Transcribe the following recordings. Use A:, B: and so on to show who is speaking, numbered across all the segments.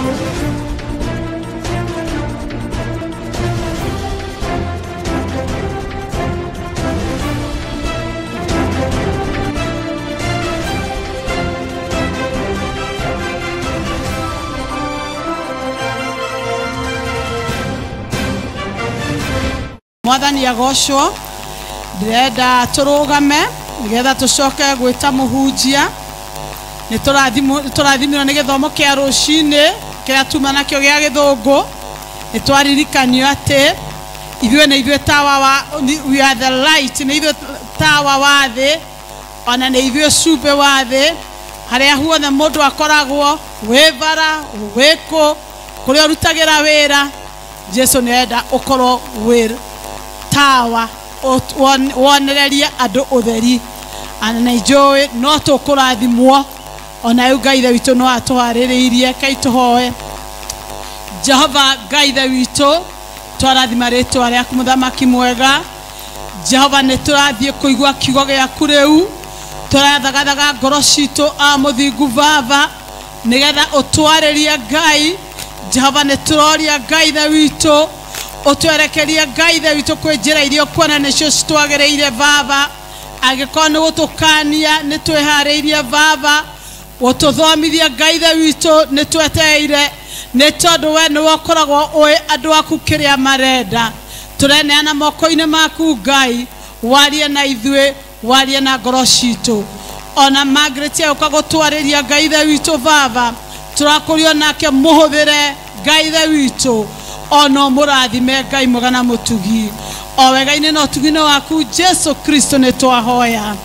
A: Mwathani agocwo ndirenda turugame nigetha tucoke gwita muhunjia ni turathimirwo ni githomo kia rucini kia tuma nakio gia githungu ni twaririkanio ati ithuĩ nĩ ithuĩ tawa wa we are the light nĩ ithuĩ tawa wa thĩ ona nĩ ithuĩ cumbe wa thĩ harĩa huothe mũndũ akoragwo wĩvara wĩkũ kũrĩa ũrutagĩra wĩra Jesu nĩenda ũkorwo wĩ tawa wonereria andũ ũtheri ana nĩnjũĩ no tũkũrathimwo ona rĩu Ngai witũ no atũharĩrĩirie Ngai tũhoe. Jehova Ngai witũ twarathima rĩtwa rĩaku mũthamaki mwega. Jehova nĩ tũrathiĩ kũigua kiugo gĩaku rĩu tũrathagathaga ngoro citũ mũthingu Baba nĩgetha ũtwarĩrie Ngai. Jehova nĩ tũroria Ngai witũ ũtwerekerie Ngai witũ kwĩ njĩra iria kuona nĩcio citwagĩrĩire Baba. Angĩkorwo nĩ gũtũkania nĩ twĩharĩirie Baba, gũtũthomithia Ngai witũ nĩ twetereire nĩ tondũ we nĩwe ũkoragwo ũĩ andũ aku kĩrĩa marenda. Tũreneana moko-inĩ maku Ngai, warie na ithuĩ, warie na ngoro citũ. Ona Margaret agũka gũtwarĩria Ngai witũ Baba, tũrakũrio nake mũhũthĩre Ngai witũ ona mũrathime Ngai mwega na mũtugi o wega-inĩ na ũtugi-inĩ waku Jesu Kristo nĩ twahoya,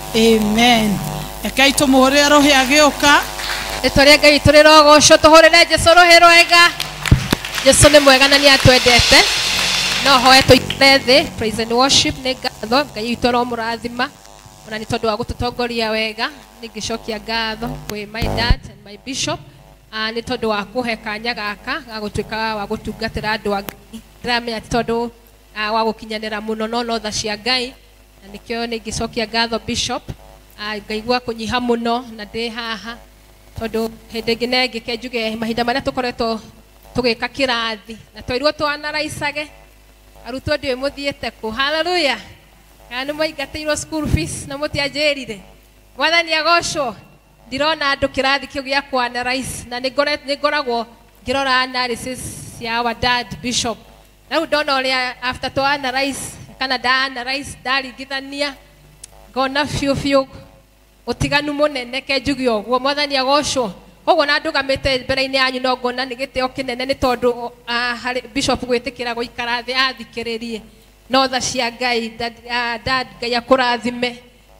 A: amen. Rekei tũmũhũrĩre Roho agĩũka.
B: Rĩtwa rĩa Ngai tũrĩrogocwo tũhũrĩre Jesu Roho rwega. Jesu nĩ mwega na nĩ atwendete. No hoe tũikare thĩ, praise and worship nĩ ngatho Ngai witũ aromũrathima ona nĩ tondũ wa gũtũtongoria wega. Nĩngĩcokia ngatho kwĩ my dad and my bishop nĩ tondũ wa kũhe kanya gaka ga gũtuĩka wa gũtungatĩra andũ a Ngai. Ndĩramenya ti tondũ wa gũkinyanĩra mũno no tha cia Ngai, na nĩkĩo nĩngĩcokia ngatho bishop. Ngaigua kũnyiha mũno na ndĩ haha tondũ hĩndĩ ĩngĩ na ĩngĩ ke njuge mahinda marĩa tũkoretwo tũgĩka kĩrathi na twerirwo twanaraicage arutwo ndiũĩ mũthiĩte kũ. Hallelujah. Kana nĩ mwaingatĩirwo school fees na mũtianjĩrire. Mwathani agocwo. Ndirona andũ kĩrathi kĩu gĩa kwanaraice na nĩngoragwo ngĩrora analysis ya our dad bishop. Na rĩu ndona ũrĩa after twanaraice kana ndanaraice ndaringithania ngona biũ ũtiganu mũnene ke njuge ũguo. Mwathani agocwo. Ũguo na ndũgamĩte mbere-inĩ yanyu no ngona nĩ gĩtĩo kĩnene nĩ tondũ bishop gwĩtĩkĩra gũikara thĩ athikĩrĩrie no tha cia Ngai. Dad Ngai akũrathime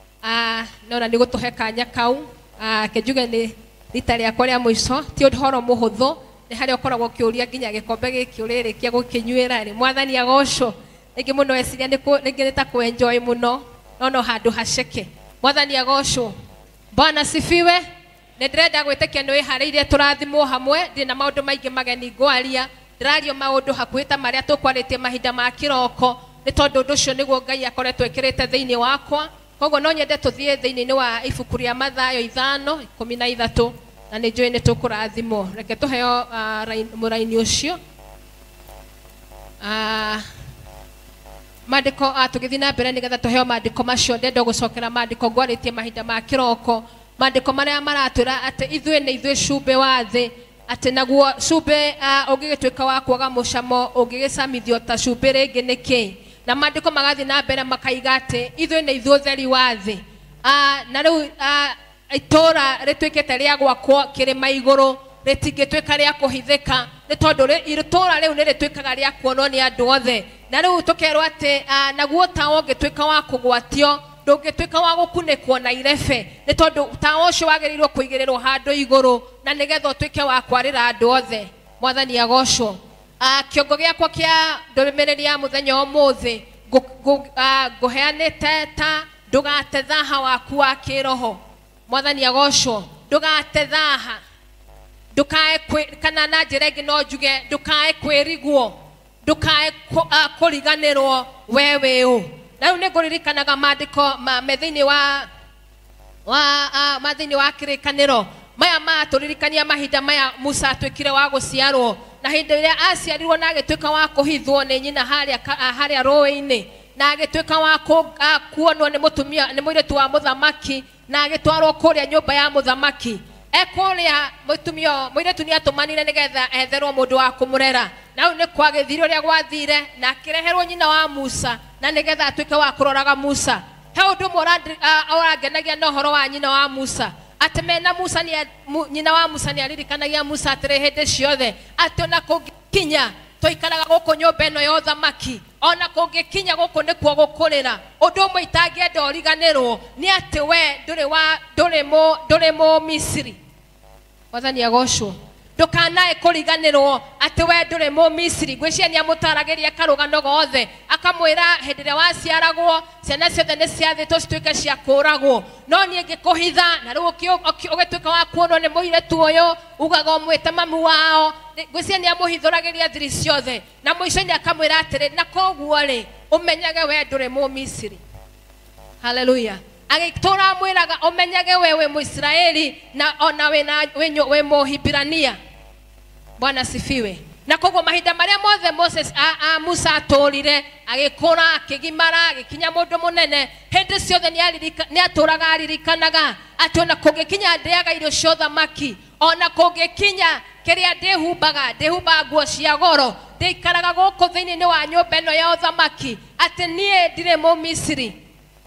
B: nona nĩ gũtũhe kanya kau. Ke njuge nĩ rita rĩakwa rĩa mũico ti ũhoro mũhũthũ, nĩ harĩa ũkoragwo ũkĩũria nginya gĩkombe gĩkĩ ũrĩrĩkia gũkĩnyuĩra. Mwathani agocwo. Rĩngĩ mũno eciria rĩngĩ nĩ ta kũ-enjoy mũno no handũ haceke. Mwathani agocwo. Bwana sifiwe. Nĩ ndĩrenda gwĩtĩkia nĩ wĩharĩirie tũrathimwo hamwe. Ndĩ na maũndũ maingĩ mageni ngwaria. Ndĩrario maũndũ hakuhĩ ta marĩa tũkwarĩtie mahinda ma kĩroko nĩ tondũ ũndũ ũcio nĩguo Ngai akoretwo ekĩrĩte thĩinĩ wakwa. Koguo no nyende tũthiĩ thĩinĩ wa ibuku rĩa Mathayo 5:13 na nĩ njũĩ nĩ tũkũrathimwo. Reke tũheo mũraini ũcio. Maandĩko tũgĩthiĩ na mbere nĩgetha tũheo maandĩko macio. Ndenda gũcokera maandĩko ngwarĩtie mahinda ma kĩroko. Maandĩko marĩa maratwĩra atĩ ithuĩ nĩ ithuĩ cumbe wa thĩ, atĩ naguo cumbe ũngĩgĩtuĩka wa kwaga mũcamo ũngĩgĩcamithio ta cumbe rĩngĩ nĩkĩ. Na maandĩko magathiĩ na mbere makaiga atĩ ithuĩ nĩ ithuĩ ũtheri wa thĩ. Na rĩu itũũra rĩtuĩkĩte rĩa gwakwo kĩrĩma igũrũ rĩtingĩtuĩka rĩa kũhithĩka nĩ tondũ itũũra rĩu nĩ rĩtuĩkaga rĩa kuonwo nĩ andũ othe. Na rĩu tũkerwo atĩ naguo tawa ũngĩtuĩka wa kũgwatio ndũngĩtuĩka wa gũkunĩkwo na irebe nĩ tondũ tawa ũcio wagĩrĩirwo kũigĩrĩrwo handũ igũrũ na nĩgetha ũtuĩke wa kwarĩra andũ othe. Mwathani agocwo. Kĩongo gĩakwa kĩa ndũmĩrĩri ya mũthenya ũmũthĩ ngũheanĩte ta ndũgate thaha waku wa kĩroho. Mwathani agocwo. Ndũgate thaha. Ndũkae kana na njĩra ĩngĩ no njuge ndũkae kwĩrigwo, ndũkae kũriganĩrwo we wĩũ. Na rĩu nĩ ngũririkanaga maandĩko me thĩinĩ wa thĩinĩ wa kĩrĩkanĩro maya maturirikania mahinda maya Musa atwikire wa guciarwo na hindi ria aciarirwo na agitwika wa kuhithwo ni nyina haria rowe-ini na agitwika wa kuonwo ni mutumia ni muiritu wa muthamaki na agitwarwo kuria nyumba ya muthamaki ekuria muiritu ni atumanire nigetha etherwo mundu wa kumurera na ni kwagithire uria gwathire na akireherwo nyina wa Musa na nigetha atwike wa kuroraga Musa he undu orangenagia na horo wa nyina wa Musa atemena Musa ni nyina wa Musa ni aririkanagia Musa atire hindi ciothe atona kungikinya toikaraga guku nyumba eno ya uthamaki ona kungikinya guku nikuo gukurira undu umwe itangienda origanirwo ni ati we nduri mu Misiri wathani agocwo ndukanae kuriganirwo ati we nduri mu Misiri gwiciria ni amutaragiria karugano gothe akamwira hindi ria waciaragwo ciana ciothe ni ciathitwo cituike cia kuragwo no nie ngikuhitha na riu ugituika wa kuonwo ni muiretu uyu ugaga mwite mamu wao gwiciria ni amuhithuragiria thiri ciothe na muico-ini akamwira atiri na koguo ri umenyage we nduri mu Misiri haleluya agitura mwiraga umenyage wewe Muisraeli na ona we Muhibirania Bwana sifiwe na koguo mahinda maria mothe Musa aturire agikura akigimara agikinya mundu munene hindi ciothe ni aturaga aririkanaga ati ona kungikinya ndeaga irio cia uthamaki ona kungikinya kiria ndihumbaga nguo cia goro ndikaraga guku thiini wa nyumba eno ya uthamaki ati nie ndire mu Misiri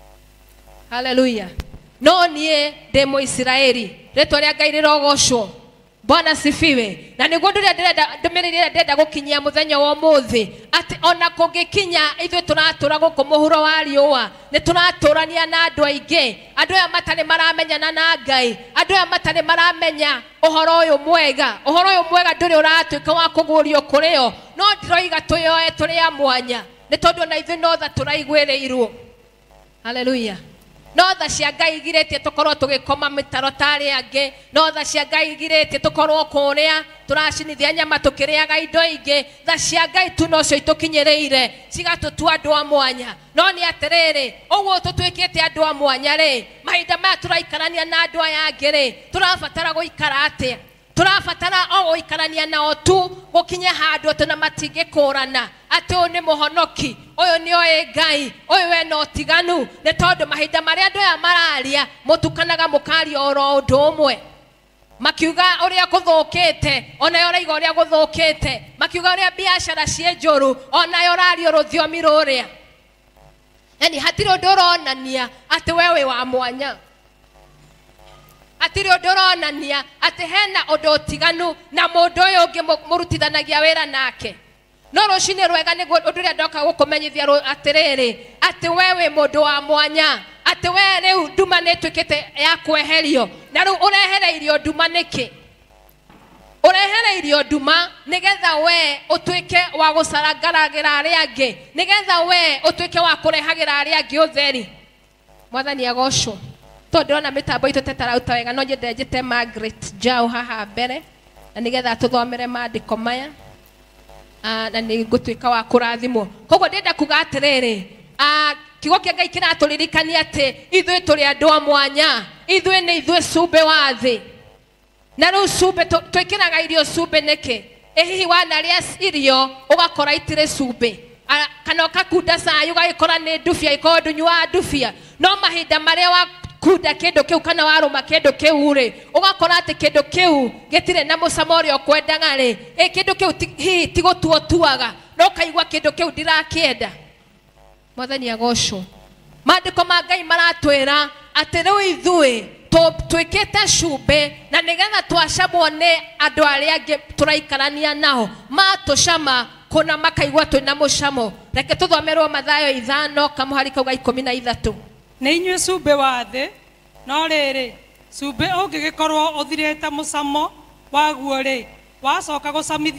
B: haleluya no nie ndi Muisraeli ritwa ria Ngai rirogocwo Bwana sifiwe na niguo ndumirire ndenda gukinyia muthenya wa umuthi ati ona kungikinya ithuĩ tũratura guku muhuro wa riũa ni tũraturania na andu aingi andu aya matari maramenyana na Ngai andu aya matari maramenya uhoro uyu mwega nduri uratuika wa kugurio kurio no ndiroiga tuyoe turi ya mwanya ni tondu na ithuĩ notha turaiguĩrĩirwo haleluya notha cia Ngai igiritie tukorwo tugikoma mitaro tari angi notha cia Ngai igiritie tukorwo kuria turacinithia nyama tukiriaga indo ingi tha cia Ngai tu no cio itukinyiriire cigatutua andu a mwanya no ni atiriri uguo tutwikite andu a mwanya ri mahinda maya turaikarania na andu aya angi ri turabatara guikara atia turabatara o guikarania nao tu gukinya handu tuna matingikurana ati uyu ni muhonoki uyu ni oe Ngai uyu we no tiganu ni tondu mahinda maria andu aya mararia mutukanaga mukaria oro undu umwe makiuga uria guthukite ona yo raiga uria guthukite makiuga uria biashara cie njuru ona yo rario ruthiomi ruria yani hatiri undu uronania ati wewe wa mwanya atiri undu uronania ati hena undu utiganu na mundu uyu ungi murutithanagia wira nake no rucini rwega niguo undu ria ndoka gukumenyithia atiriri ati wewe mundu wa mwanya ati we riu nduma ni twikite ya kweherio na riu urehereirio nduma niki urehereirio nduma nigetha we utwike wa gucarangaragira aria angi nigetha we utwike wa kurehagira aria angi utheri mwathani agocwo to ndona mitambo itu tetarauta wega no nyende njite Margaret Jao haha mbere na nigetha tuthomere maandiko maya na ni gutwika wa kurathimwo koguo ndenda kuga atiriri kiugo kia Ngai kiraturirikania ati ithuĩ turi andu a mwanya ithuĩ ni ithuĩ cumbe wa thi na riu cumbe twikiraga irio cumbe niki hihi wanaria irio ugakora itire cumbe kana ukakunda cai ugagikora ni ndubia iko ndunywa ndubia no mahinda maria wa kunda kindu kiu kana waruma kindu kiu ri ugakora ati kindu kiu gitire na mucamo uria ukwendaga ri kindu kiu hihi tigutuo tuaga no kaigua kindu kiu ndirakienda mwathani agocwo maandiko ma Ngai maratwira ati riu ithuĩ twikite cumbe na nigetha twacamwo ni andu aria angi turaikarania nao matucama kuna makaigua twina mucamo reke tuthomerwo Mathayo 5 kamuhari kauga 13
C: nĩ inyuĩ cumbe wa thĩ no rĩrĩ cumbe ũngĩgĩkorwo ũthirĩte mũcamo waguo rĩ wacoka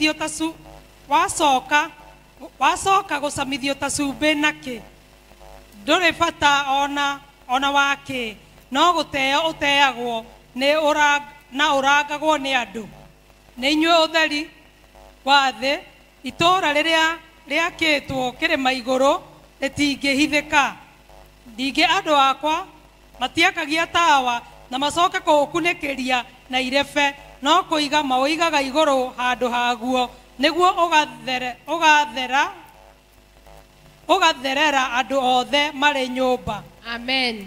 C: gũcamithio ta cumbe nakĩ ndũrĩ bata ona wakĩ no gũteo ũteagwo na ũrangagwo nĩ andũ nĩ inyuĩ ũtheri wa thĩ itũũra rĩrĩa rĩakĩtwo kĩrĩma igũrũ rĩtingĩhithĩka. Ningĩ andũ akwa matiakagia tawa na macoke kũgũkunĩkĩria na irebe no kũiga maũigaga igũrũ handũ haguo nĩguo ũgatherera andũ othe marĩ nyũmba.
B: Amen.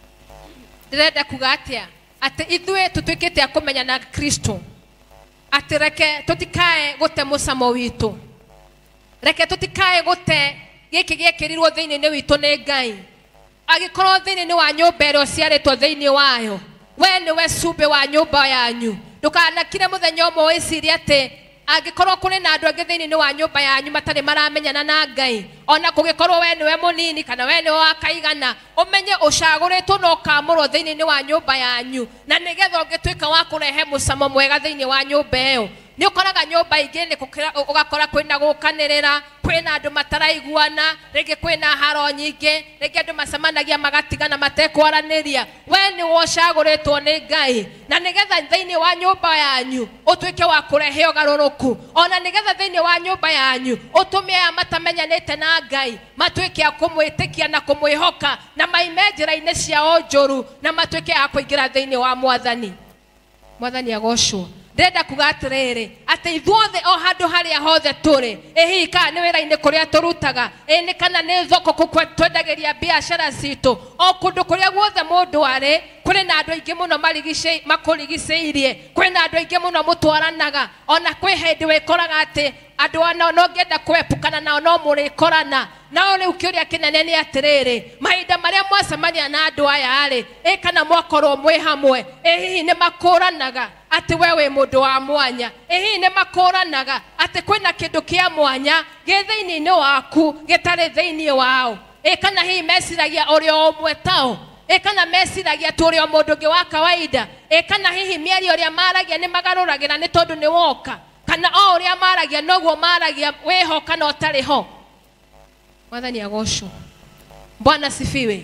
B: Ndĩrenda kuga atĩa atĩ ithuĩ tũtuĩkĩte a kũmenya na Kristo atĩ reke tũtikae gũte mũcamo witũ, reke tũtikae gũte gĩkĩ gĩekĩrirwo thĩinĩ witũ nĩ Ngai. Agĩkorwo thĩinĩ wa nyũmba ĩrĩa ũciarĩtwo thĩinĩ wayo, we nĩwe cumbĩ wa nyũmba yanyu. Ndũkanakire mũthenya ũmwe wĩcirie atĩ angĩkorwo kũrĩ na andũ angĩ thĩinĩ wa nyũmba yanyu matarĩ maramenyana na Ngai, ona kũngĩkorwo we nĩwe mũnini kana we nĩwe wa kaigana, ũmenye ũcagũrĩtwo na ũkamũrwo thĩinĩ wa nyũmba yanyu, na nĩgetha ũngĩtuĩka wa kũrehe mũcamo mwega thĩinĩ wa nyũmba ĩyo. Nĩ ũkoraga nyũmba ingĩ nĩ ũgakora kwĩna gũkanĩrĩra, kwĩna andũ mataraiguana, rĩngĩ kwĩna haro nyingĩ, rĩngĩ andũ macemanagia magatigana matekwaranĩria. We nĩ wocagũrĩtwo nĩ Ngai, na nĩgetha thĩinĩ wa nyũmba yanyu ũtuĩke wa kũrehe ũgarũrũku, ona nĩgetha thĩinĩ wa nyũmba yanyu ũtũme aya matamenyanĩte na Ngai matuĩke a kũmwĩtĩkia na kũmwĩhoka na maime njĩra-inĩ ciao njũru na matuĩke a kũingĩra thĩinĩ wa Mwathani. Mwathani agocwo. Ndĩrenda kuga atĩrĩrĩ atĩ ithuothe o handũ harĩa hothe tũrĩ, hihi kana nĩ wĩra-inĩ kũrĩa tũrutaga, nĩ kana nĩ thoko twendagĩria biacara citũ, o kũndũ kũrĩa guothe mũndũ arĩ, kũrĩ na andũ aingĩ mũno makũrigicĩirie, kwĩ na andũ aingĩ mũno mũtwaranaga, ona kwĩ hĩndĩ wĩkoraga atĩ andũ ana no ngenda kwepukana nao no mũrĩkorana. Nao rĩu kĩũria kĩnene nĩ atĩrĩrĩ, mahinda marĩa mwacemania na andũ aya rĩ, kana mwakorwo mwĩ hamwe, hihi nĩ makũranaga atĩ we wĩ mũndũ wa mwanya, hihi nĩ makũranaga atĩ kwĩna kĩndũ kĩa mwanya gĩ thĩinĩ waku gĩtarĩ thĩinĩ wao, kana hihi meciragia ũrĩ o ũmwe tao, kana meciragia tu ũrĩ o mũndũ ũngĩ wa kawaida, kana hihi mĩario ũrĩa maragia nĩ magarũragĩra nĩ tondũ nĩ woka, kana o ũrĩa maragia noguo maragia wĩho kana ũtarĩ ho. Mwathani agocwo. Bwana sifiwe.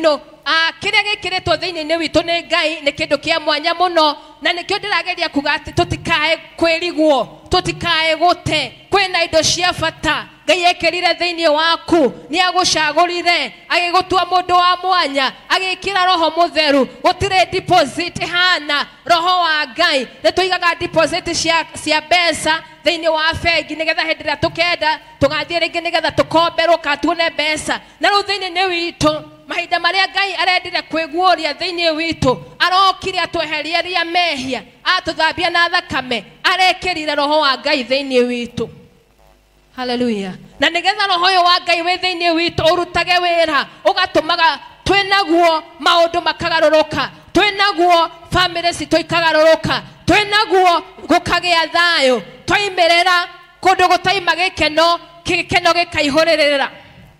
B: Kĩrĩa gĩkĩrĩtwo thĩinĩ witũ nĩ Ngai nĩ kĩndũ kĩa mwanya mũno, na nĩkĩo ndĩrageria kuga atĩ tũtikae kwĩriguo, tũtikae gũte. Kwĩna indo cia bata Ngai ekĩrire thĩinĩ waku, nĩ agũcagũrire, agĩgũtua mũndũ wa mwanya, agĩkĩra Roho Mũtheru. Gũtirĩ deposit hana Roho wa Ngai. Nĩ tũigaga deposit cia mbeca thĩinĩ wa bengi nĩgetha hĩndĩ ĩrĩa tũkenda tũgathiĩ rĩngĩ nĩgetha tũkomberwo kana tuone mbeca. Na rĩu thĩinĩ witũ mahinda marĩa Ngai arendire kwĩguũria thĩinĩ witũ, arokire atweheria mehia, atũthambia na thakame, arekĩrire Roho wa Ngai thĩinĩ witũ. Hallelujah. Na nĩgetha Roho ũyũ wa Ngai wĩ thĩinĩ witũ ũrutage wĩra, ũgatũmaga twĩnaguo maũndũ makagarũrũka, twĩnaguo family citũ ikagarũrũka, twĩnaguo gũkagĩa thayũ, twaimĩrĩra kũndũ gũtaima gĩkeno, gĩkeno gĩkaihũrĩrĩra.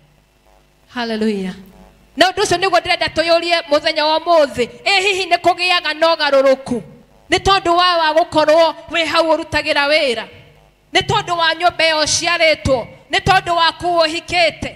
B: Hallelujah. Na ũndũ ũcio nĩguo ndĩrenda tũyũrie mũthenya wa ũmũthĩ, hihi nĩ kũgĩaga na ũgarũrũku nĩ tondũ wa gũkorwo wĩ hau ũrutagĩra wĩra, nĩ tondũ wa nyũmba ĩyo ũciarĩtwo, nĩ tondũ wa kũu ũhikĩte,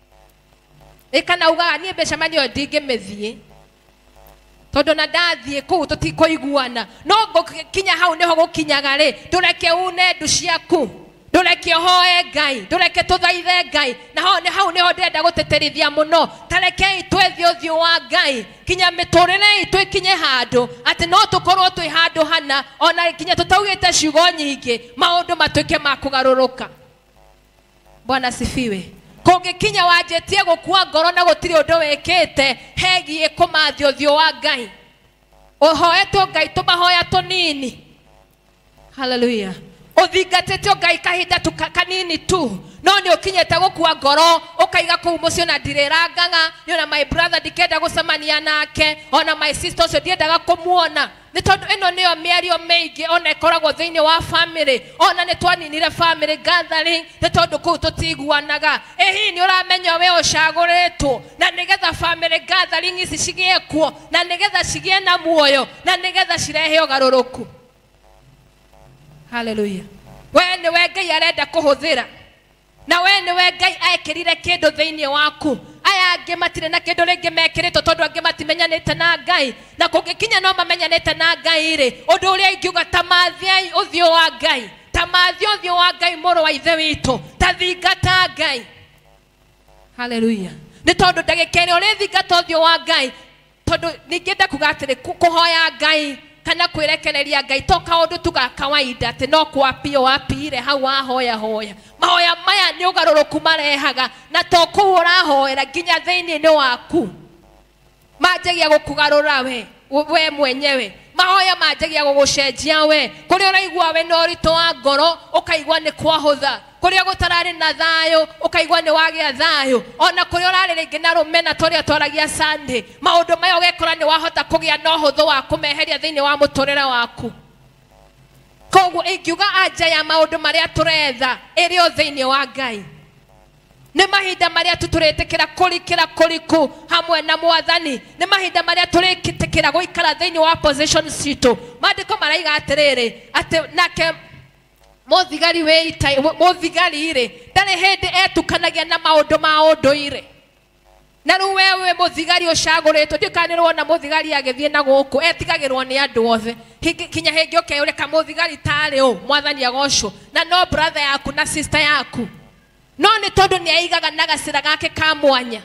B: kana ugaga niĩ mĩcemanio ndingĩmĩthiĩ tondũ na ndathiĩ kũu tũtikũiguana. No gũkinya hau nĩho gũkinyaga rĩ, ndũreke une ndu ciaku, ndũreke ũhoe Ngai, ndũreke tũthaithe Ngai. Na hau nĩho ndĩrenda gũtĩtĩrithia mũno, tarekei twethe ũthiũ wa Ngai, kinya mĩtũrĩre itũ ĩkinye handũ atĩ no tũkorwo twĩ handũ hana, ona kinya tũtaugĩte ciugo nyingĩ, maũndũ matuĩke ma kũgarũrũka. Bwana sifiwe. Kũngĩkinya wanjĩtie gũkua ngoro na gũtirĩ ũndũ wĩkĩte hegiĩ kũmathia ũthiũ wa Ngai, ũhoetwo Ngai tũmahoya tũnini. Hallelujah. Ũthingatĩte Ngai kahinda kanini tu, no nĩ ũkinyĩte gũkua ngoro ũkaiga kũu mũciĩ na ndirĩrangaga, ona my brother ndikenda gũcemania nake, ona my sister ũcio ndiendaga kũmuona. Nĩ tondũ ĩno nĩyo mĩario mĩingĩ ona ĩkoragwo thĩinĩ wa family, ona nĩ twaninire family gathering nĩ tondũ kũu tũtiguanaga. Hihi nĩ ũramenya we ũcagũrĩtwo na nĩgetha family gathering ici cigĩe kuo, na nĩgetha cigĩe na muoyo, na nĩgetha cirehe ũgarũrũku. Hallelujah. We nĩwe Ngai arenda kũhũthĩra, na we nĩwe Ngai ekĩrire kĩndũ thĩinĩ waku. Aya angĩ matirĩ na kĩndũ rĩngĩ mekĩrĩtwo tondũ angĩ matimenyanĩte na Ngai, na kũngĩkinya no mamenyanĩte na Ngai rĩ, ũndũ ũrĩa ingiuga tamathiai ũthiũ wa Ngai, tamathia ũthiũ wa Ngai mũrũ wa ithe witũ, tathingata Ngai. Hallelujah. Nĩ tondũ ndagĩka ĩrĩa ũrĩthingata ũthiũ wa Ngai, todo ningenda kugatire kuhoya Ngai kana kwirekereria Ngai to kaundu tuga kawaida te no kwapio wapire hau ahoya hoya mahoya maya ni ugaruruku marehaga na to kuura hoera ginya thiini ni waku majagia gukugarura we mwenyewe mahoya majagia gugucenjia we kuri uraigwa we no rito wa ngoro ukaigwa ni kwahutha kuri gutarari na thayo ukaigwa ni wagia thayo ona kuri urari ringi na rumena toria toragia Sunday maundu mayo ugekora ni wahota kugia no huthu wa kumeheria thiini wa muturira waku koguo ingiuga anja ya maundu maria turetha irio thiini wa Ngai ni mahinda maria tuturetekera kurikira kuriku hamwe na Mwathani ni mahinda maria turekitekera guikara thiini wa position situ mandiko maraiga atiriri ati nake muthigari muthigari ire ndari hindi etukanagia na maundu ma unduire na riu wewe muthigari ucaguritwo ndikanirwo na muthigari agithie na guku etigagirwo ni andu othe kinya hingi ukeyureka muthigari tari u Mwathani agocwo na no brother yaku na sister yaku no ni tondu ni aigaga na gacira gake ka mwanya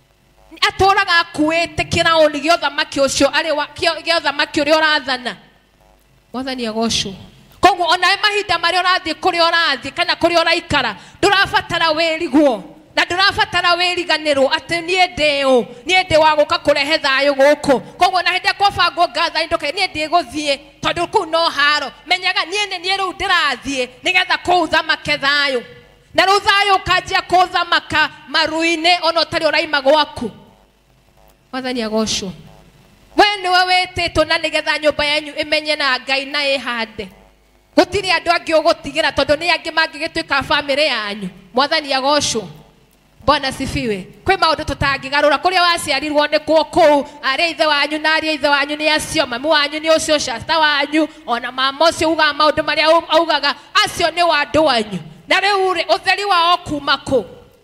B: aturaga akuite kirauni gio thamaki ucio ari gio thamaki uri urathana Mwathani agocwo koguo ona mahinda maria urathie kuri urathie kana kuri uraikara ndurabatara wiriguo na ndurabatara wiriganirwo ati nie ndi wa guka kurehe thayo guku koguo na hindi kwabangwo ngatha ndoke nie ndi guthie tondu ku no haro menyaga nie riu ndirathie nigetha kuuthamake thayo na riu thayo kanjia kuthamaka maruine ona utari uraima gwaku Mwathani agocwo we niwe wititwo na nigetha nyumba yanyu imenye na Ngai na ihande gutiri andu angi ugutigira tondu ni angi mangigituika family yanyu Mwathani agocwo Bwana sifiwe kwi maundu tutangigarura kuria waciarirwo ni kuku ari ithe wanyu na ari ithe wanyu ni acio mamu wanyu ni ucio shasta wanyu ona mama ucio uga maundu maria augaga acio ni wandu wanyu na riu utheri wa okumako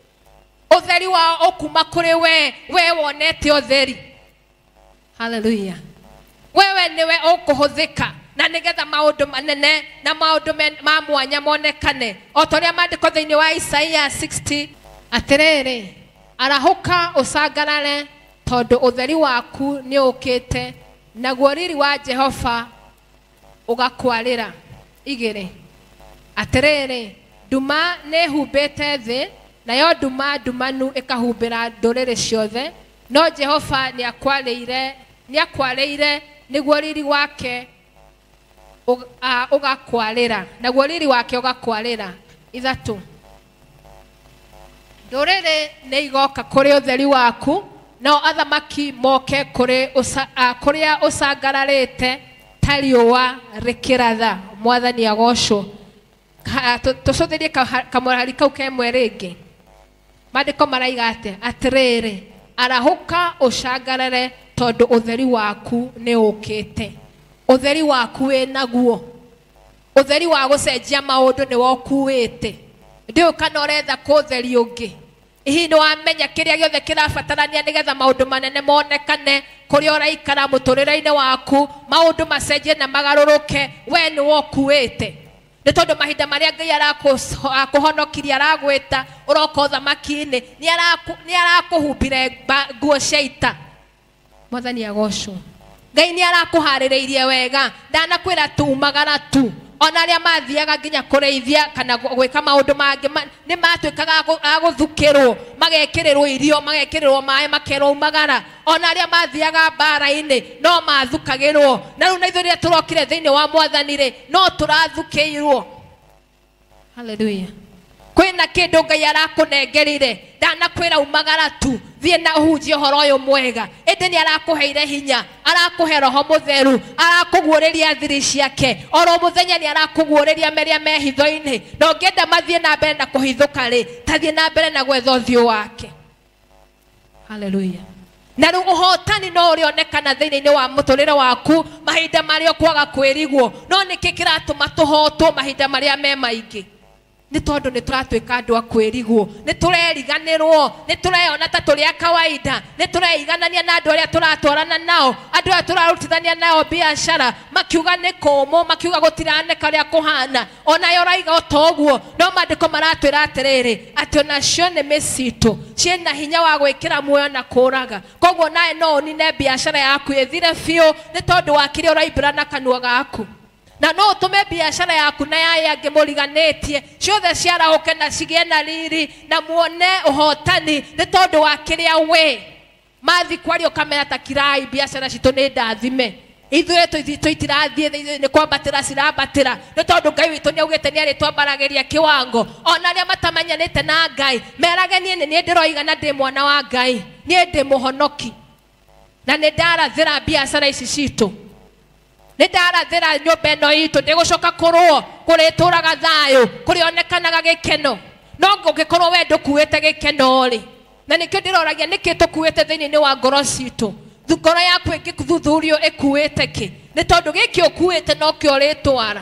B: utheri wa okumakuri we wonete utheri hallelujah wewe niwe ukuhuthika na nigetha maundu manene na maundu ma mwanya monekane otoria mandiko thiini wa Isaia 60 atiriri arahuka usangarare tondu utheri waku ni ukite naguo riri wa Jehova ugakwarira igire atiriri nduma ne humbite thi nayo nduma ndumanu ikahumbira nduriri ciothe no Jehova ni akwarire niguo riri wake ugakwarira naguo riri wake ugakwarira ithatu nduriri ni igoka kuri utheri waku no athamaki moke kuri kuria usangararite tariwa rikiratha Mwathani agocwo tucuthirie kamurari kau kemwe ringi mandiko maraiga ati atiriri arahuka ucangarare tondu utheri waku ni ukite utheri waku winaguo utheri wa gucenjia maundu ni wokuite ndio kana uretha kutheri ungi ihi ni wamenya kiria giothe kirabatarania nigetha maundu manene monekane kuria uraikara muturire-ini waku maundu macenjie na magaruruke we ni wokuite ni tondu mahinda maria Ngai arakuhonokiria aragwita uroka thamaki-ini ni arakuhumbire nguo cia ita Mwathani agocwo Ngai ni arakuhaririirie wega ndanakwira tumagara tu ona aria mathiaga nginya kureithia kana gwika maundu mangi ni matwikaga aguthukirwo magekirirwo irio magekirirwo mai makerwo magara ona aria mathiaga bara-ini no mathukagirwo na riu na ithuria turokire thiini wa Mwathani ri no turathukiirwo hallelujah kwina kindu Ngai arakunengerire ndanakwira umagara tu thie na uhunjie horo uyu mwega indi ni arakuheire hinya arakuhe roho mutheru arakuguuriria thiri ciake oro muthenya ni arakuguuriria meria mehitho-ini no ngenda mathie na mbere na kuhithuka ri tathie na mbere na gwetha uthio wake hallelujah na riu uhotani no urionekana thiini wa muturire waku mahinda maria ukwaga kwirigwo no niki kiratuma tuhotwo mahinda maria me maingi nĩ tondũ nĩ tũratuĩka andũ a kwĩrigwo, nĩ tũreriganĩrwo, nĩ tũreona ta tũrĩ a kawaida, nĩ tũreiganania na andũ arĩa tũratwarana nao, andũ arĩa tũrarutithania nao biacara, makiuga nĩ kũmũ, makiuga gũtiraneka rĩa kũhana, ona yo raiga ũtoguo, no maandĩko maratwĩra atĩrĩrĩ atĩ onacio nĩ mĩcitũ ciĩna hinya wa gwĩkĩra muoyo na kũraga. Koguo nawe no ũnine biacara yaku ĩthire biũ nĩ tondũ wa kĩrĩa ũraimbĩra na kanua gaku. Na no ũtũme biacara yaku na ya angĩ mũriganĩtie ciothe ciarahũke na cigĩe na riri na muone ũhotani nĩ tondũ wa kĩrĩa wĩ. Mathi kwaria ũkamenya ta kirai biacara citũ nĩ ndathime. Ithuĩ tũitirathiĩ nĩ kwambatĩra cirambatĩra nĩ tondũ Ngai witũ nĩaugĩte nĩarĩtwambaragĩria kĩwango. Ona arĩa matamanyanĩte na Ngai merage niĩ nĩ niĩ ndĩroiga na ndĩ mwana wa Ngai, niĩ ndĩ mũhonoki na nĩ ndarathĩra biacara ici citũ, nĩ ndarathĩra nyũmba ĩno itũ, ndĩgũcoka kũrũo kũrĩtũraga thayũ, kũrĩonekanaga gĩkeno. No ngũngĩkorwo we ndũkuĩte gĩkeno rĩ, na nĩkĩo ndĩroragia nĩkĩ tũkuĩte thĩinĩ wa ngoro citũ. Ngoro yaku ĩngĩthuthurio ĩkuĩte kĩ? Nĩ tondũ gĩkĩ ũkuĩte no kĩo ũrĩtwara.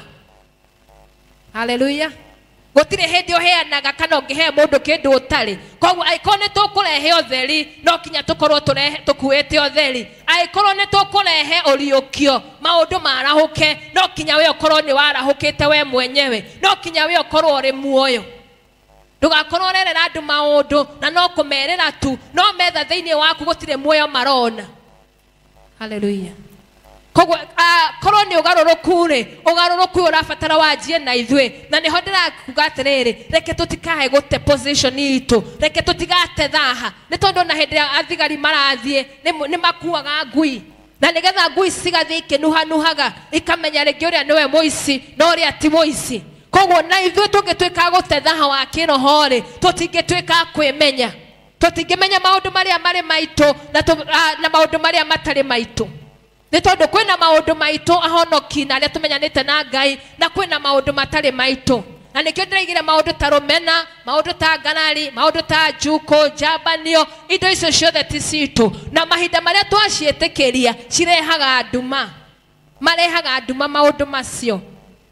B: Haleluya. Gũtirĩ hĩndĩ ũheanaga kana ũngĩhe mũndũ kĩndũ ũtarĩ. Koguo angĩkorwo nĩ tũkũrehe ũtheri no kinya tũkorwo tũkuĩte ũtheri. Angĩkorwo nĩ tũkũrehe ũriũkio maũndũ marahũke no kinya we ũkorwo nĩ warahũkĩte we mwenyewe, no kinya we ũkorwo ũrĩ muoyo. Ndũgakorwo ũrerera andũ maũndũ na no kũmerĩra tu, no metha thĩinĩ waku gũtirĩ muoyo marona. Haleluya. Koguo korwo nĩ ũgarũrũku rĩ, ũgarũrũku ũrabatara wanjie na ithuĩ, na nĩho ndĩrakuga atĩrĩrĩ reke tũtikae gũte position itũ, reke tũtigate thaha, nĩ tondũ na hĩndĩ ĩrĩa athigari marathiĩ nĩ makuaga ngui, na nĩgetha ngui cigathiĩ ikĩnuhanuhaga ikamenya rĩngĩ ũrĩa nĩwe mũici na ũrĩa ti mũici. Koguo na ithuĩ tũngĩtuĩka gũte thaha wa kĩroho rĩ, tũtingĩtuĩka kwĩmenya, tũtingĩmenya maũndũ marĩa marĩ maitũ na maũndũ marĩa matarĩ maitũ. Nĩ tondũ kwĩna maũndũ maitũ ahonoki na arĩa tũmenyanĩte na Ngai, na kwĩna maũndũ matarĩ maitũ. Na nĩkĩo ndĩraigire maũndũ ta rũmena, maũndũ ta ngarari, maũndũ ta njuko, njambanio, indo icio ciothe ti citũ. Na mahinda marĩa twaciĩtĩkĩria cirehaga nduma, marehaga nduma maũndũ macio.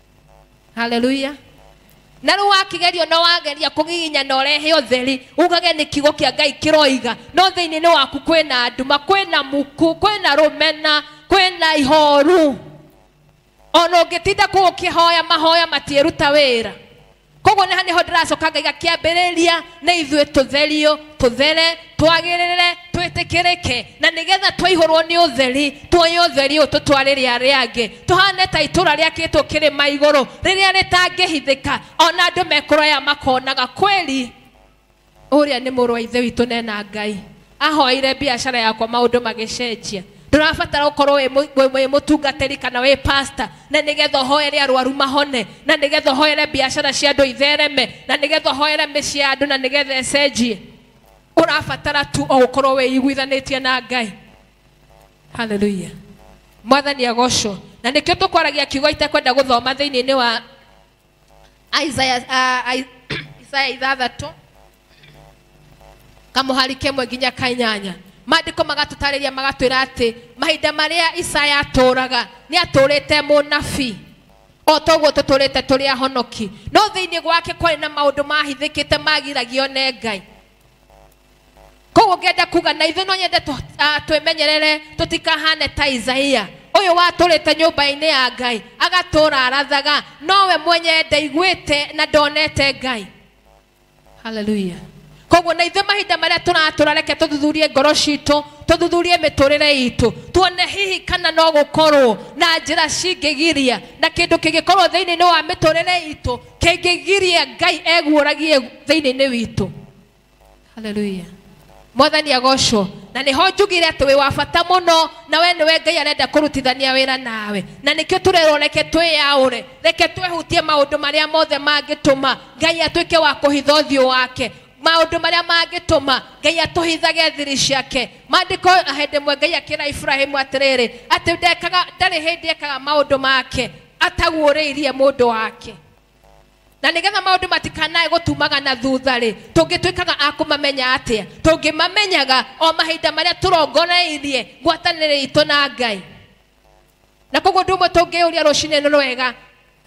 B: Haleluya. Na rĩu wakĩgerio no wageria kũgiginya na ũrehe ũtheri ugage nĩ kiugo kĩa Ngai kĩroiga, no thĩinĩ waku kwĩna nduma, kwĩna muku, kwĩna rũmena, kwĩna ihoru. Ona ũngĩtinda gũkĩhoya mahoya matiĩruta wĩra. Koguo nĩ niho ndĩracoka ngaiga kĩambĩrĩria nĩ ithuĩ tũtherio, tũthere, twagĩrĩre, twĩtĩkĩrĩke, na nĩgetha twaihũrwo nĩ ũtheri, tuoye ũtheri ũyũ tũtwarĩre arĩa angĩ, tũhane ta itũũra rĩakĩtwo kĩrĩma igũrũ rĩrĩa rĩtangĩhithĩka, ona andũ mekũroya makonaga kweli ũrĩa nĩ mũrũ wa ithe witũ nena Ngai. Ahoire biacara yakwa maũndũ magĩcenjia. Ndũrabatara gũkorwo wĩ mũtungatĩri kana wĩ pastor na nĩgetha ũhoere arwaru mahone, na nĩgetha ũhoere biacara cia andũ ithereme, na nĩgetha ũhoere mĩciĩ ya andũ na nĩgetha ĩcenjie. Ũrabatara tu o gũkorwo wĩiguithanĩtie na Ngai. Haleluya. Mwathani agocwo. Na nĩkĩo tũkwaragia kiugo itekwenda gũthoma thĩinĩ wa Isaiah 6 kamuhari kemwe nginya kanyanya. Maandĩko magatũtarĩria magatwĩra atĩ mahinda marĩa Isaya atũraga nĩ atũrĩte mũnabii o toguo tũtũrĩte tũrĩ ahonoki, no thĩinĩ gwake kwarĩ na maũndũ mahithĩkĩte magiragio nĩ Ngai. Koguo ngenda kuga na ithuĩ no nyende twĩmenyerere tũtikahane ta Isaia ũyũ watũrĩte nyũmba-inĩ ya Ngai agatũra arathaga, nowe mwenye ndaiguĩte na ndonete Ngai. Haleluya. Koguo na ithuĩ mahinda marĩa tũratũra reke tũthuthurie ngoro citũ, tũthuthurie mĩtũrĩre itũ, tuone hihi kana no gũkorwo na njĩra cingĩgiria na kĩndũ kĩngĩkorwo thĩinĩ wa mĩtũrĩre itũ kĩngĩgiria Ngai eguũragie thĩinĩ witũ. Haleluya. Mwathani agocwo. Na nĩho njugire atĩ wĩ wa bata mũno na we nĩwe Ngai arenda kũrutithania wĩra nawe, na nĩkĩo tũrerwo reke twĩyaũre, reke twĩhutie maũndũ marĩa mothe mangĩtũma Ngai atuĩke wa kũhitha ũthiũ wake, maũndũ marĩa mangĩtũma Ngai atũhithage thiri ciake. Maandĩko hĩndĩ ĩmwe Ngai akĩra Ibrahimu atĩrĩrĩ atĩ ndarĩ hĩndĩ ekaga maũndũ make ataguũrĩirie mũndũ wake. Na nĩgetha maũndũ matikanae gũtumaga na thutha rĩ, tũngĩtuĩkaga a kũmamenya atĩa? Tũngĩmamenyaga o mahinda marĩa tũrongoreirie ngwatanĩro itũ na Ngai. Na koguo ndũmwe tũngĩũria rũcinĩ nĩ wega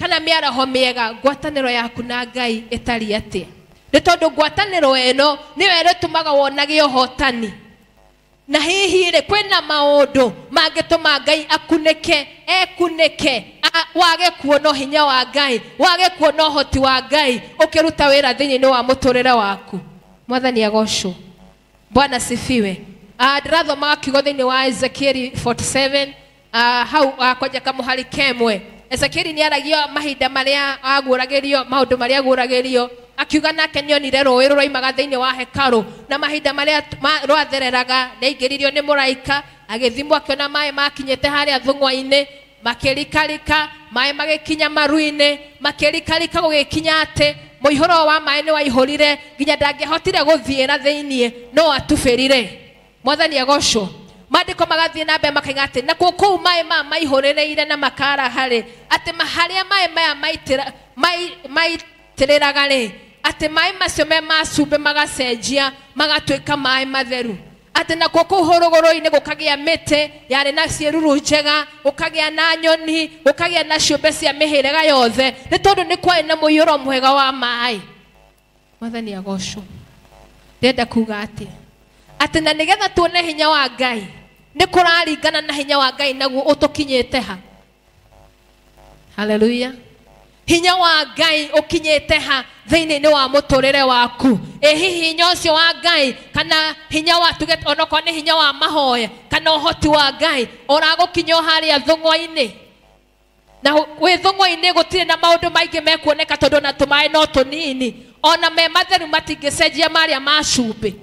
B: kana miaraho miega ngwatanĩro yaku na Ngai ĩtariĩ atĩa. Nĩ tondũ ngwatanĩro ĩno nĩyo ĩrĩtũmaga wonage ũhotani. Na hihi rĩ kwĩna maũndũ mangĩtũma Ngai ekunĩke wage kuona hinya wa Ngai, wage kuona ũhoti wa Ngai ũkĩruta wĩra thĩinĩ wa mũtũrĩre waku. Mwathani agocwo. Bwana sifiwe. Ndĩrathoma kiugo thĩinĩ wa Ezekiel 47 hau kwanja kamũhari kemwe. Ezekiel nĩ aragia mahinda marĩa agũragĩrio, maũndũ marĩa agũragĩrio, akiuga nake nĩonire rũĩ rũroimaga thĩinĩ wa hekaru, na mahinda marĩa rwathereraga nĩaingĩririo nĩ mũraika, agĩthimwo akĩona maĩ makinyĩte harĩa thũng'wa-inĩ, makĩrikarika, maĩ magĩkinya maru-inĩ, makĩrikarika gũgĩkinya atĩ mũihũro wa maĩ nĩ waihũrire nginya ndangĩhotire gũthiĩra thĩinĩ, no atubĩrire. Mwathani agocwo. Maandĩko magathiĩ na mbere makaiga atĩ na kũu maĩ maihũrĩrĩire na makara harĩ atĩ harĩa maĩ maya maitĩrĩraga rĩ, atĩ maĩ macio me macumbĩ magacenjia magatuĩka maĩ matheru. Atĩ na kũu hũrũgũrũ-inĩ gũkagĩa mĩtĩ yarĩ na ciĩruru njega, gũkagĩa na nyoni, gũkagĩa na ciũmbe cia mĩhĩrĩga yothe, nĩ tondũ nĩ kwarĩ na mũiyũro mwega wa maĩ. Mwathani agocwo. Ndĩrenda kuuga atĩ na nĩgetha tuone hinya wa Ngai nĩ kũraringana na hinya wa Ngai naguo ũtũkinyĩte ha. Haleluya. Hinya wa Ngai ũkinyĩte ha thĩinĩ wa mũtũrĩre waku. Hihi hinya ũcio wa Ngai kana hinya wa tuge onokorwo nĩ hinya wa mahoya kana ũhoti wa Ngai ũragũkinya harĩa thũng'wa-inĩ. Na wĩ thũng'wa-inĩ gũtirĩ na maũndũ maingĩ mekuoneka tondũ na tũmaĩ no tũnini, ona me matheru matingĩcenjia marĩa macumbĩ.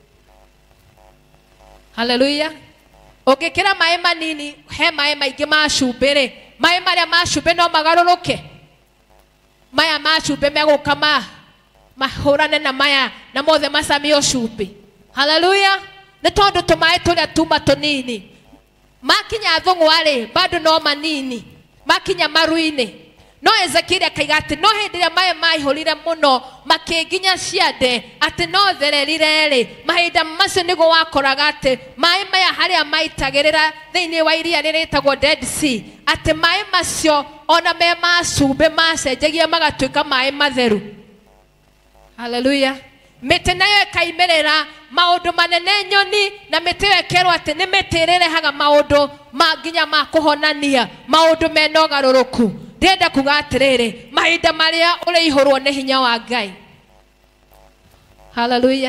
B: Haleluya. Ũngĩkĩra maĩ manini he maĩ maingĩ macumbĩ rĩ, maĩ marĩa macumbĩ no magarũrũke. Maya macumbĩ megũka mahũrane na maya na mothe macamie ũcumbĩ. Haleluya. Nĩ tondũ tũmaĩ tũrĩa tuma tũnini makinya thũng'wa rĩ bado no manini, makinya maru-inĩ. No Ezekiel akaiga atĩ no hĩndĩ ĩrĩa maĩ maihũrire mũno makĩnginya ciande atĩ no thererire rĩ, mahinda macio nĩguo wakoraga atĩ maĩ maya harĩa maitagĩrĩra thĩinĩ wa iria rĩrĩtagwo Dead Sea, atĩ maĩ macio ona me macumbĩ macenjagia magatuĩka maĩ matheru. Haleluya. Mĩtĩ nayo ĩkaimĩrĩra maũndũ manene, nyoni na mĩtĩ ĩyo ĩkerwo atĩ nĩ mĩtĩ ĩrĩrehaga maũndũ nginya ma kũhonania, maũndũ mena ũgarũrũku. Ndĩrenda kuuga atĩrĩrĩ, mahinda marĩa ũrĩihũrwo nĩ hinya wa Ngai. Hallelujah.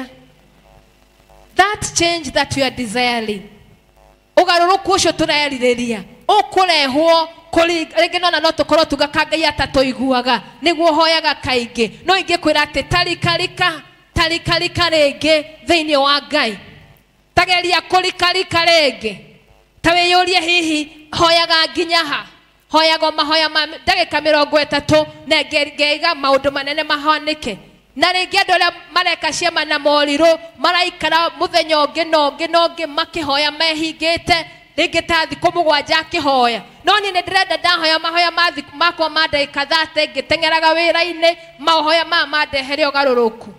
B: That change that you are desiring, ũgarũrũku ũcio tũrerirĩria ũkũrehwo rĩngĩ nona no tũkorwo tugaka Ngai atatũiguaga nĩguo hoyaga kaingĩ, no ingĩkwĩra atĩ tarikarika rĩngĩ thĩinĩ wa Ngai. Tageria kũrikarika rĩngĩ, ta wĩyũrie hihi hoyaga nginya ha, hoyaga mahoya ma ndagĩka 30 na ngeiga maũndũ manene mahanĩke. Na rĩngĩ andũ arĩa mareka ciama na morirũ maraikara mũthenya ũngĩ makĩhoya mehingĩte, rĩngĩ ta thikũ 7 akĩhoya. No niĩ nĩndĩrenda ndahoya mahoya makwa ma ndagĩka 30 ngĩteng'eraga wĩra-inĩ, mahoya mandehere ũgarũrũku.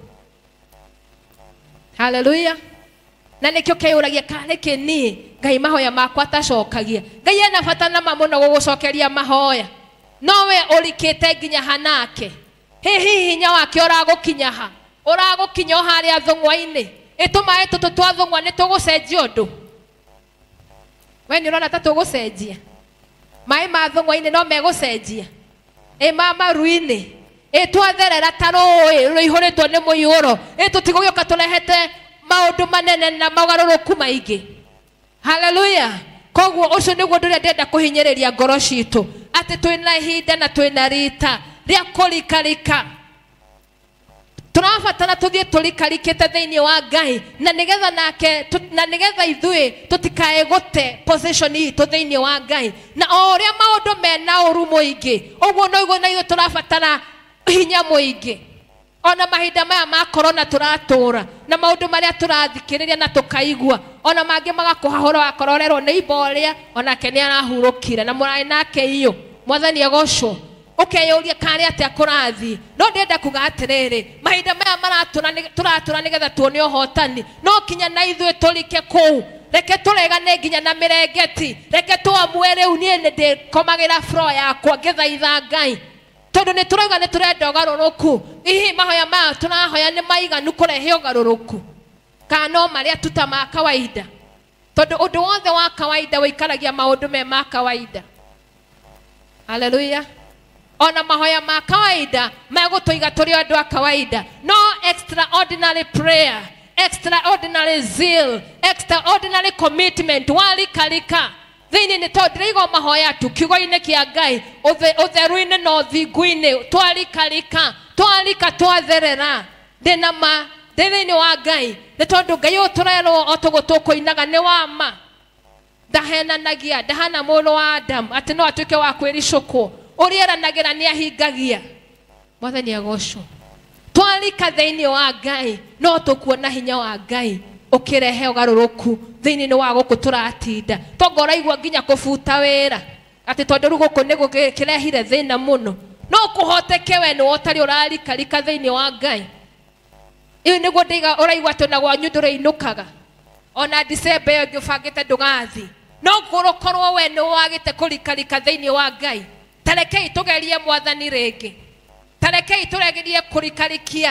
B: Hallelujah. Na nĩkĩo kĩyũragia kana nĩkĩ niĩ Ngai mahoya makwa atacokagia. Ngai ena bata na mũno gũgũcokeria mahoya, no we ũrikĩte nginya hanake. Hihi hinya wake ũragũkinya ha, ũragũkinya harĩa thũng'wa-inĩ. Tũmaĩ tũtũ twa thũng'wa nĩ tũgũcenjia ũndũ? We nĩ ũrona ta tũgũcenjia? Maĩ ma thũng'wa-inĩ no megũcenjia? Ma maru-inĩ twatherera ta rũĩ rũihũrĩtwo nĩ mũiyũro, tũtigũgĩũka tũrehete maũndũ manene na magarũrũku maingĩ. Hallelujah. Koguo ũcio nĩguo ũndũ ũrĩa ndĩrenda kũhinyĩrĩria ngoro citũ, atĩ twĩna ihinda na twĩna rita rĩa kũrikarika. Tũrabatara tũthiĩ tũrikarikĩte thĩinĩ wa Ngai, na nĩgetha ithuĩ tũtikae gũte position itũ thĩinĩ wa Ngai. Na o ũrĩa maũndũ mena ũru mũingĩ, ũguo noguo na ithuĩ tũrabatara hinya mũingĩ. Ona mahinda maya ma corona tũratũra na maũndũ marĩa tũrathikĩrĩria na tũkaigua, ona mangĩ magakũhahũra wakororerwo nĩ iboria, onake nĩ arahurũkire na mũraĩ nake iyo. Mwathani agocwo. Ũkeyũria karĩ atĩa kũrathiĩ. No ndĩrenda kuuga atĩrĩrĩ, mahinda maya tũratũra nĩgetha tuone ũhotani, no kinya na ithuĩ tũrike kũu. Reke tũregane nginya na mĩrengeti, reke tũamue rĩu niĩ nĩ ndĩkomagĩra floor yakwa ngĩthaitha Ngai. tondu ni turauga ni turenda ugaruruku ihi mahoya ma tunahoya ni maiganu kurehe ugaruruku kana maria tutama kawaida tondu undu wothe wa kawaida wikaragia maundu me ma kawaida. Hallelujah. Ona mahoya ma kawaida magutuiga turi andu a kawaida. No extraordinary prayer, extraordinary zeal, extraordinary commitment walikalika thini ni tondirigo mahoya tu kiugo-ini kia Ngai utheru-ini no thingu-ini twalikalika twalika twatherera ndinama thini wa Ngai ni tondu Ngai uturerwo otugutukuinaga ni wama ndahenanagia ndahana mũno wa Adam ati no atuike wa kwĩricũkwo ũrĩeranagira ni ahingagia. Mwathani agocwo twalika thĩinĩ wa Ngai no tukuona hinya wa Ngai ukirehe ugaruruku thĩinĩ wa gũkũ tũratinda tongora nginya kũbuta wĩra ati tondu rĩu gũkũ nĩ kirehire thĩna mũno no kũhoteke we nĩ wotari ũrarikarika thĩinĩ wa Ngai. Ĩyo nĩguo ndĩga ũraigua atĩ na gwanyu ndũrĩinũkaga ona December ĩyo ĩngĩ ũbangĩte ndũgathi no kũrũkorwo we nĩ wagĩte kũrikarika thĩinĩ wa Ngai. Tarekei tugerie Mwathani rĩngĩ, tarekei turegerie kurikarikia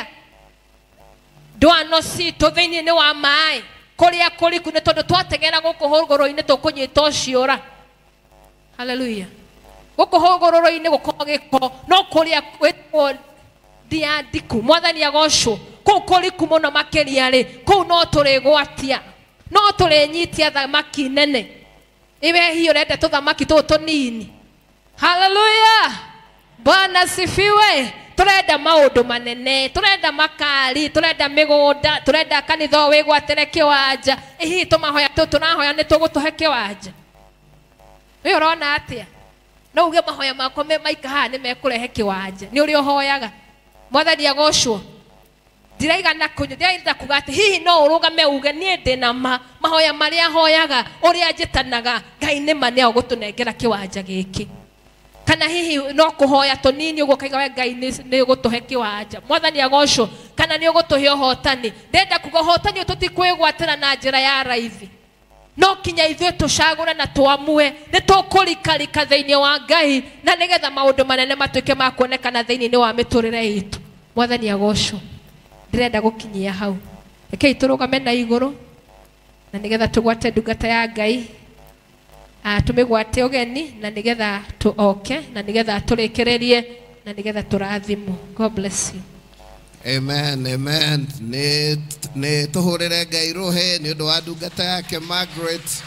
B: ndwano citũ thĩinĩ wa maĩ kũrĩa kũriku nĩ tondũ twategera gũkũ hũgũrũ-inĩ tũkũnyita ũciũra. Hallelujah. Gũkũ hũgũrũ-inĩ gũkorwo gĩko no kũrĩa gwĩtwo ndiandiku. Mwathani agocwo kũu kũriku mũno makĩria rĩ kũu no tũrĩgwatia no tũrĩnyitia thamaki nene iwe hiyo rende tũthamaki tũtũ tũnini. Hallelujah. Bwana sifiwe. Turenda maundu manene, turenda makari, turenda migunda, turenda kanitha wigwatire kiwanja. Ihi tumahoya tunahoya ni tugutuhe kiwanja. Ni urona atia? No uge mahoya mako me maika ha ni mekurehe kiwanja. Ni uri uhoyaga. Mwathani agocwo. Diraiga na kunyida kugati hihi no urugame uge ni ndina mahoya maria hoyaga uri ajitanaga Ngai ni mane ogutunengera kiwanja giki. Kana hihi no kuhoya tonini ugo kaiga we Ngai ni ugutuhe kiwanja. Mwathani agocwo kana ni ugutuhe hotani ndenda kugohotani tutikwigwatira na njira ya raithi no kinya ithuĩ tucagũre na twamue ni tukurikarika thĩinĩ wa Ngai na nigetha maundu manene matuike ma kuonekana thĩinĩ wa miturire itu. Mwathani agocwo ndirenda gukinyia hau rekei turugame na iguru na nigetha tugwate ndungata ya Ngai tumigwate ugeni na nigetha tuoke na nigetha turikirerie na nigetha turathimo. God bless you.
D: Amen, amen. Ne tuhurire Ngai ruhe ni undu wa ndungata yake Margaret.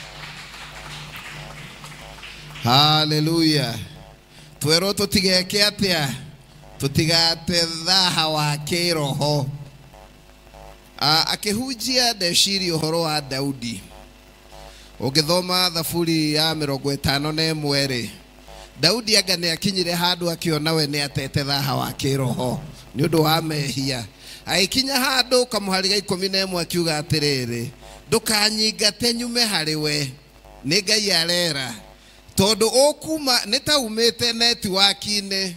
D: Hallelujah. Twero tutigeke atia tutigate thaha wa kiroho akihujia ndeciri uhoro wa Daudi. Ugithoma Thaburi ya 51 Daudi anga ni akinyire handu akiona we ni atete thaha wa kiroho ni undu wa mehia aikinya handu kamuhariga 11 akiuga atiriri ndukanyingate nyume hari we ni Ngai arera tondu ukuma nitaumite network-ini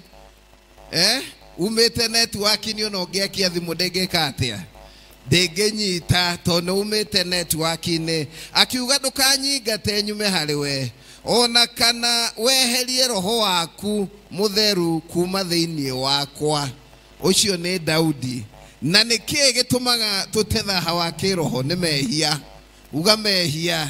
D: umite network-ini ono ngiakia thimu ndengeka atia ndengenyita tondu umite network-ini akiuga ndukanyingate nyume hari we ona kana weherie roho waku mutheru kuma thiini wakwa. Ucio ni Daudi na niki gitumaga tutetha hawa kiroho ni mehia uga mehia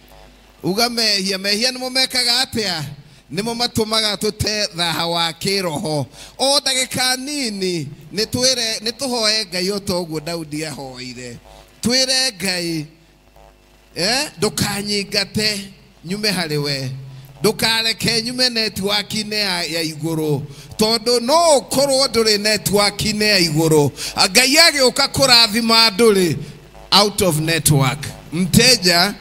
D: mehia nimo mekaga atia nimo matumaga tutetha hawa kiroho. O ndagika nini ni tuhoe Ngai otoguo Daudi ahoire twire Ngai ndukanyingate nyume hari we ndukareke nyume network-ini ya iguru tondu no ukorwo nduri network-ini ya iguru Ngai agĩũka kũrathima nduri out of network mteja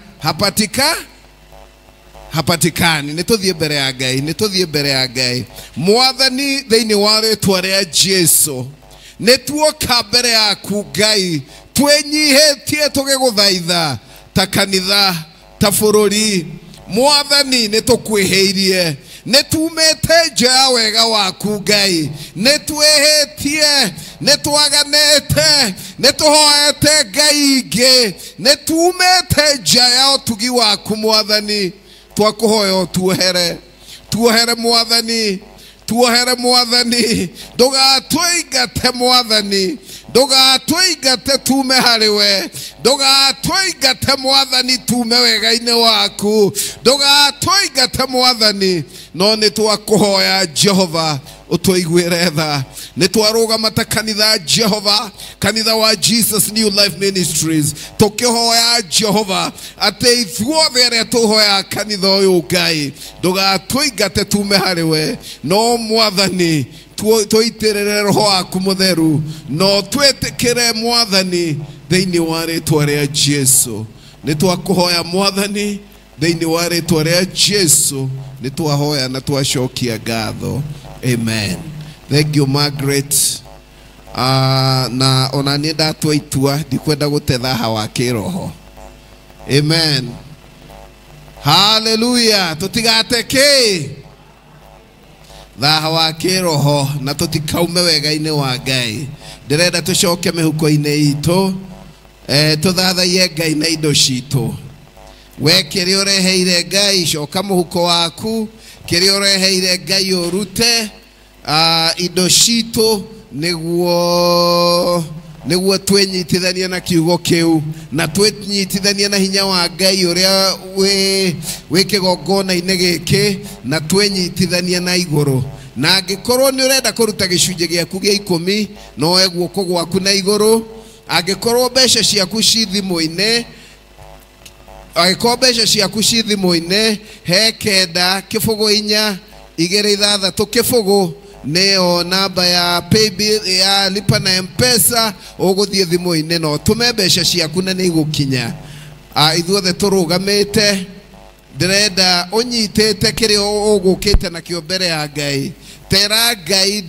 D: hapatikani. Nituthie mbere ya Ngai Mwathani thĩinĩ wa rĩtwa rĩa Jesu nituoka mbere yaku Ngai twenyihĩtie tũgĩgũthaitha ta kanitha ta bũrũri. Mwathani nitukwĩhĩirie nitumete nja wega waku Ngai nitwĩhĩtie nitwaganete nituhoete Ngai ingĩ nitumete nja ya ũtugi waku Mwathani twakuhoya tuohere Mwathani tuohere mwathani ndugatũingate mwathani ndugatũingate tume hariwe ndugatũingate mwathani tume wega-inĩ waku ndugatũingate mwathani no nĩ twakũhoya Jehova utuiguire tha nĩ twarũgama ta kanitha Jehova kanitha wa Jesus New Life Ministries tũkĩhoya Jehova atĩ ithuothe arĩa tũhoya kanitha ũyũ Ngai ndugatũingate tume hariwe no mwathani tuitĩrĩre roho waku mũtheru no twĩtĩkĩre mwathani thĩinĩ wa rĩĩtwa rĩa Jesu nĩ twakũhoya mwathani thĩinĩ wa rĩĩtwa rĩa Jesu nĩ twahoya na twacokia ngatho. Amen. Thank you Margaret. Na ona niĩ ndatua itua ndikwenda gũte thaha wa kĩroho. Amen. Hallelujah. Tũtigate kĩ thaha wa kĩroho na tũtikaume wega-inĩ wa Ngai. Ndĩrenda tũcoke mĩhuko-inĩ itũ tũthathaie Ngai na indo citũ. We kĩrĩa ũreheire Ngai coka mũhuko waku kĩrĩa ũreheire Ngai ũrute indo citũ nĩguo twenyitithanie na kiugo kĩu na twenyitithanie na hinya wa Ngai ũrĩa wĩ kĩgongona-inĩ gĩkĩ na twenyitithanie na igũrũ. Na angĩkorwo nĩ ũrenda kũruta gĩcunjĩ gĩaku gĩa 10 no woe guoko gwaku na igũrũ. Angĩkorwo mbeca ciaku ci thimũ-inĩ he 9-4-2-6 neo namba ya paybill ya lipa na M-Pesa ũgũthiĩ thimũ-inĩ no tũme mbeca ciaku na nĩ igũkinya. Ithuothe tũrũgamĩte ndĩrenda ũnyitĩte kĩrĩa ũgũkĩte nakĩo mbere ya Ngai. Tera Ngai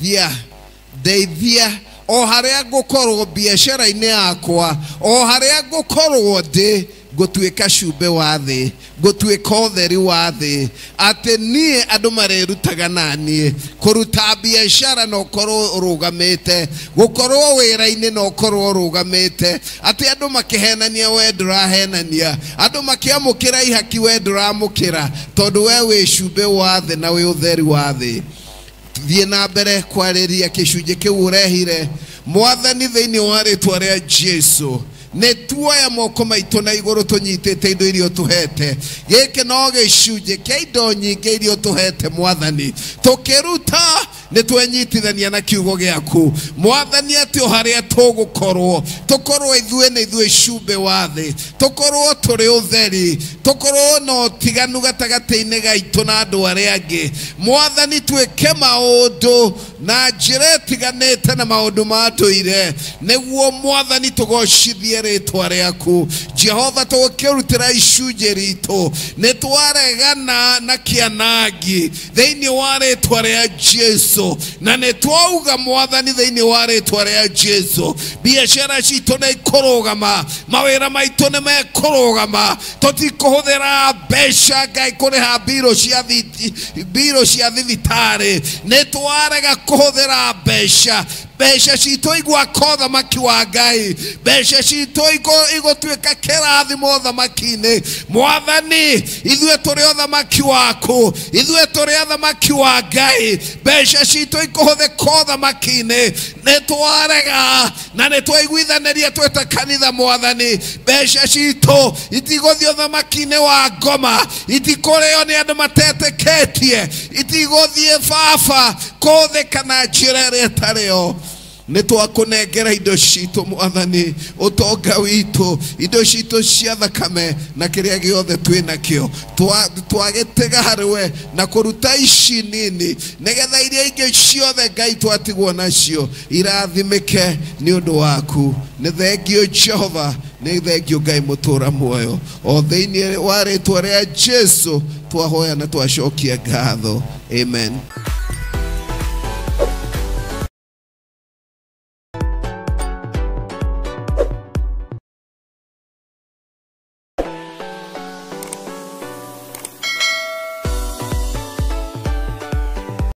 D: ndeithia o harĩa ngũkorwo biacara-inĩ yakwa o harĩa ngũkorwo ndĩ ngũtuĩka cumbe wa thĩ ngũtuĩka ũtheri wa thĩ atĩ niĩ andũ marerutaga na niĩ kũruta biacara no korwo ũrũgamĩte gũkorwo wĩra-inĩ no korwo ũrũgamĩte atĩ andũ makĩhenania we ndũrahenania andũ makĩamũkĩra ihaki we ndũramũkĩra tondũ we wĩ cumbe wa thĩ na wĩ ũtheri wa thĩ. Thiĩ na mbere kwarĩria gĩcunjĩ kĩu ũrehire mwathani thĩinĩ wa rĩĩtwa rĩa Jesu. Nĩ tuoya moko maitũ na igũrũ tũnyitĩte indo iria ũtũhete. Gĩkĩ no gĩcunjĩ kĩa indo nyingĩ iria ũtũhete mwathani. Tũkĩruta nĩ twenyitithania na kiugo gĩaku mwathani atĩ o harĩa tũkorwo ithuĩ nĩ ithuĩ cumbe wa thĩ tũkorwo tũrĩ ũtheri tũkorwo na ũtiganu gatagatĩ-inĩ gaitũ na andũ arĩa angĩ mwathani twĩke maũndũ na njĩra ĩtiganĩte na maũndũ ma ndũire nĩguo mwathani tũgocithie rĩĩtwa rĩaku. Jehova tũgũkĩrutĩra icunjĩ ritũ nĩ twaregana na kĩanangi thĩinĩ wa rĩĩtwa rĩa Jesu na nĩ twauga mwathani thĩinĩ wa rĩĩtwa rĩa Jesu biacara citũ nĩ ikũrũgama mawĩra maitũ nĩ mekũrũgama tũtikũhũthĩra mbeca Ngai kũrĩha mbiro cia thibitarĩ nĩ twarega kũhũthĩra mbeca citũ igwaka ũthamaki wa Ngai mbeca citũ igũtuĩka kĩrathimo ũthamaki-inĩ mwathani ithuĩ tũrĩ ũthamaki waku ithuĩ tũrĩ ũthamaki wa Ngai mbeca citũ ikũhũthĩka ũthamaki-inĩ nĩ twarega na nĩ twaiguithanĩria twĩ ta kanitha mwathani mbeca citũ itigũthiĩ ũthamaki-inĩ wa ngoma itikũrĩo nĩ andũ matetĩkĩtie itigũthiĩ baba kũhũthĩka na njĩra ĩrĩa ĩtarĩyo. Nĩ twakũnengera indo citũ mwathani ũtonga witũ indo citũ cia thakame na kĩrĩa gĩothe twĩ nakĩo twagĩtega harĩwe na kũruta ici nini nĩgetha iria ingĩ ciothe Ngai twatigwo nacio irathimĩke nĩ ũndũ waku. Nĩ thengio Jehova nĩ thengio Ngai mũtũra muoyo o thĩinĩ wa rĩĩtwa rĩa Jesu twahoya na twacokia ngatho. Amen.